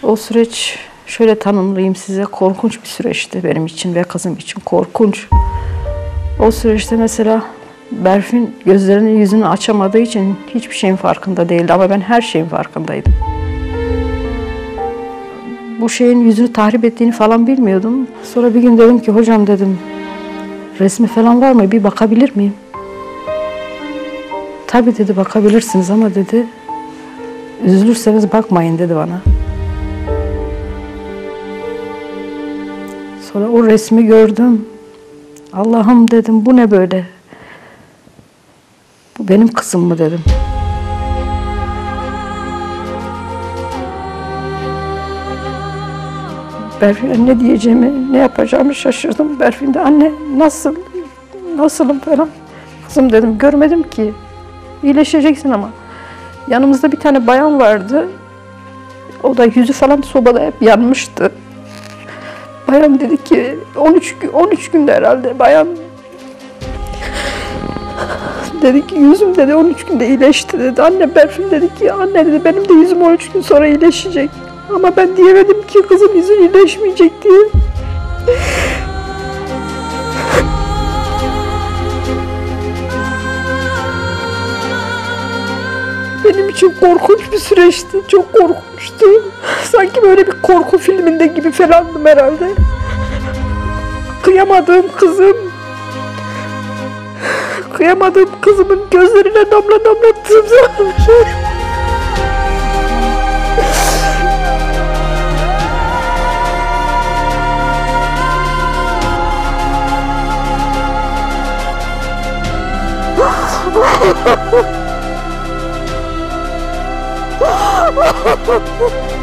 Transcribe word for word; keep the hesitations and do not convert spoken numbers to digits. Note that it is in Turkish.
O süreç şöyle tanımlayayım size, korkunç bir süreçti benim için ve kızım için, korkunç. O süreçte mesela Berfin gözlerini yüzünü açamadığı için hiçbir şeyin farkında değildi ama ben her şeyin farkındaydım. Bu şeyin yüzünü tahrip ettiğini falan bilmiyordum. Sonra bir gün dedim ki hocam dedim, resmi falan var mı, bir bakabilir miyim? Tabii dedi, bakabilirsiniz ama dedi, üzülürseniz bakmayın dedi bana. Sonra o resmi gördüm. Allah'ım dedim, bu ne böyle? Bu benim kızım mı dedim. Berfin'e ne diyeceğimi, ne yapacağımı şaşırdım. Berfin de anne nasıl, nasılım falan. Kızım dedim, görmedim ki. İyileşeceksin ama. Yanımızda bir tane bayan vardı. O da yüzü falan sobada hep yanmıştı. Bayan dedi ki, on üç, on üç günde herhalde bayan dedi ki yüzüm dedi on üç günde iyileşti dedi. Anne Berfin dedi ki anne dedi benim de yüzüm on üç gün sonra iyileşecek. Ama ben diyemedim ki kızım yüzün iyileşmeyecek diye. Benim için korkunç bir süreçti. Çok korkunçtu. Sanki böyle bir korku filminde gibi falandım herhalde. Kıyamadığım kızım. Kıyamadığım kızımın gözlerine damla damlattığım zaman. Ha ha ha!